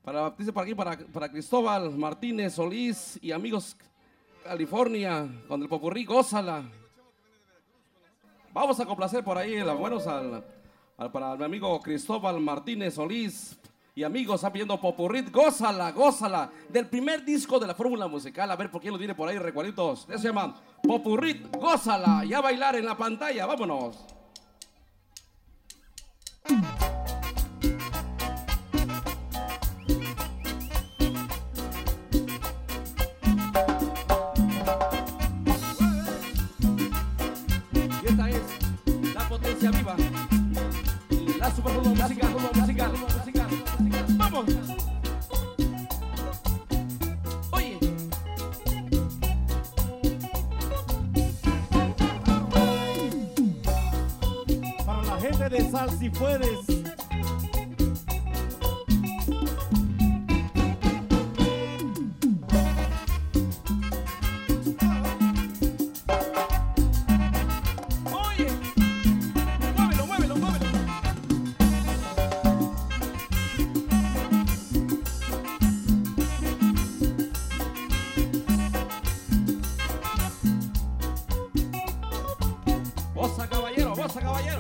Dice por aquí, para Cristóbal Martínez Solís y amigos California, con el popurrí, gózala. Vamos a complacer por ahí los buenos para mi amigo Cristóbal Martínez Solís y amigos, están pidiendo popurrí, gózala, gózala, del primer disco de la fórmula musical. A ver por quién lo tiene por ahí, recuerditos. Eso se llama popurrí, gózala, y a bailar en la pantalla, vámonos. Y esta es la potencia viva, la superfórmula musical, vamos. Oye, para la gente de Sal Si Puedes. bossa caballero, bossa caballero.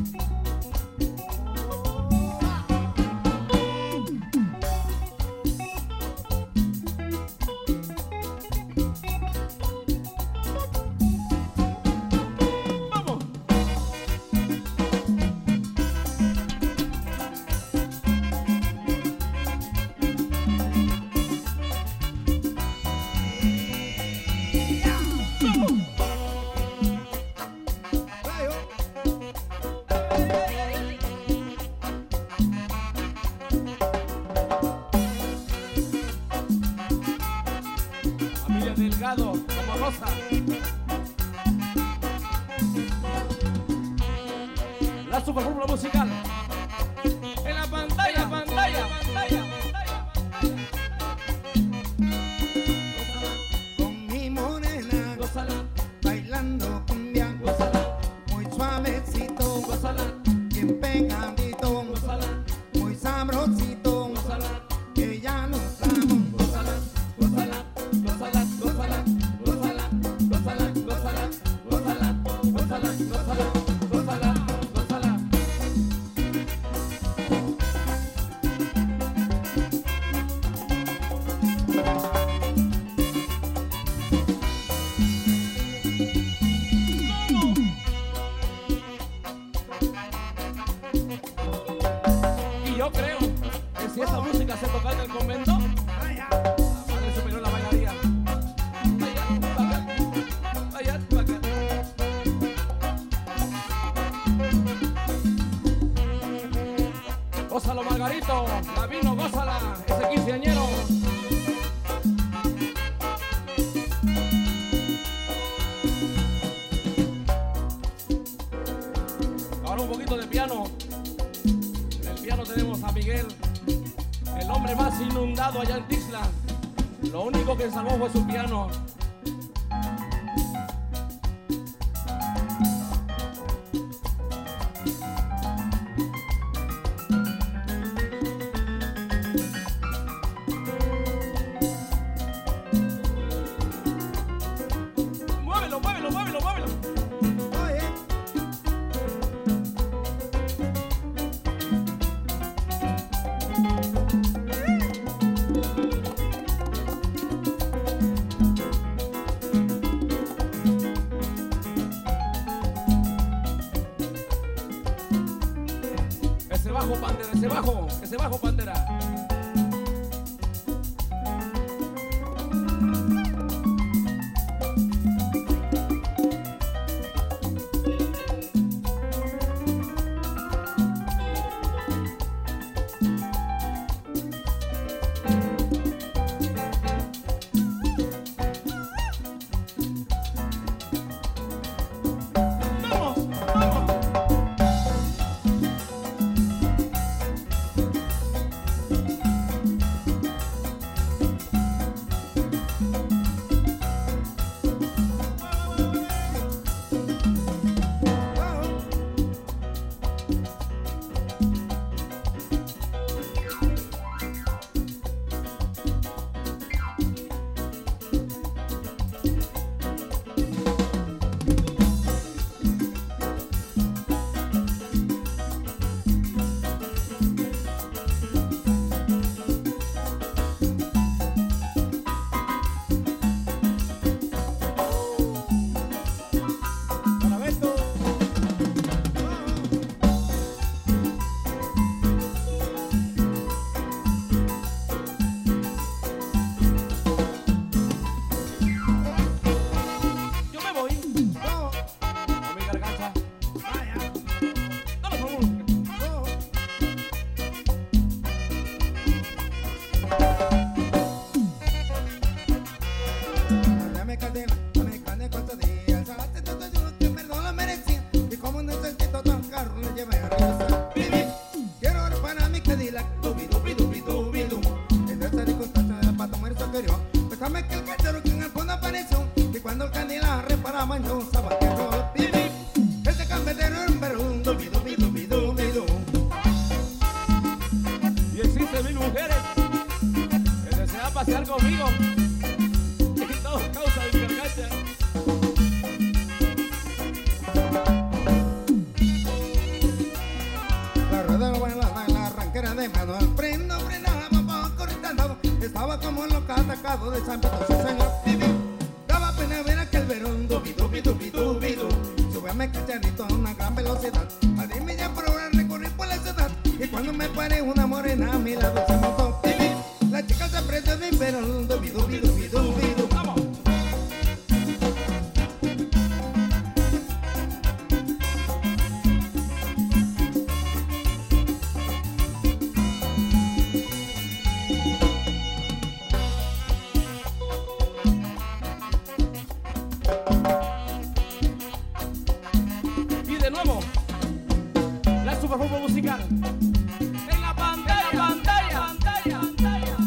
Vamos. Familia Delgado, como Rosa. La superfórmula musical. En la pantalla, pantalla. Con mi morena, Gózala, bailando cumbia, gózala, muy suavecito, gózala, bien pegadito, gózala, muy sabrosito, gózala, que ya nos vamos. gózala, gózala, gózala, gózala, gózala, gózala, gózala, gózala, gózala, gózala, gózala, gózala. Y yo creo que si esa música se toca en el convento, la Madre Superior la bailaría. Allá, pa' acá. Gózalo, Margarito, la vino, gózala, ese quinceañero. Ahora un poquito de piano. En el piano tenemos a Miguel, el hombre más inundado allá en Tixla. Lo único que salvó fue su piano. Muévelo, muévelo, muévelo, muévelo. Oye, Ese bajo, Pantera, ese bajo, Pantera. Vamos, vamos. Súbame que el cachorro que en el fondo apareció, que cuando el canela reparaba yo usaba que roll. Ese cambetero era un berundo, bidu, bidu, bidu, bidu. Y existen 1000 mujeres que desean pasear conmigo y todo causa de garganta. La rueda bailaba en la arranquera de Manuel. Prendo, frenaba, poco retardado. Estaba como loca atacado de San Vito, sí señor. Daba pena ver aquel berundo, bidu, bidu, bidu, bidu. Súbame cacharrito a una gran velocidad. A 10 millas por hora recorrí por la ciudad. Y cuando me paré una morena a mi lado se montó. La chica se apreció de mi berundo, bidu, bidu, bidu, bidu. ¡Vamos! Y de nuevo, la superfórmula musical. En la pantalla, pantalla, pantalla, pantalla.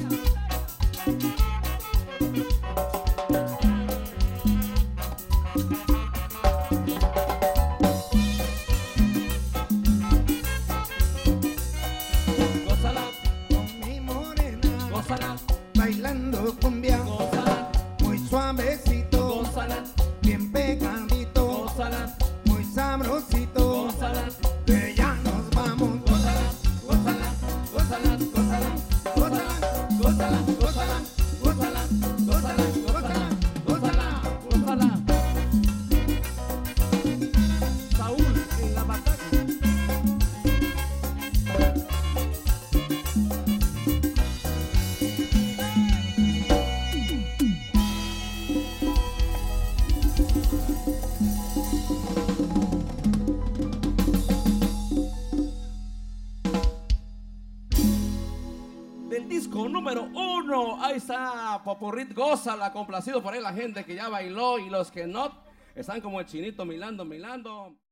Gózala, Con mi morena, gózala, bailando cumbia, gózala, muy suavecito, gózala, bien pegadito, gózala, muy sabrosito. gózala. Que ya nos vamos. Gózala, gózala, gózala, gózala, gózala, gózala, gózala, gózala, gózala, gózala, gózala, gózala. Saúl en la batalla. Del disco número 1, ahí está Popurrit, gózala, complacido por ahí la gente que ya bailó y los que no, están como el chinito milando, milando.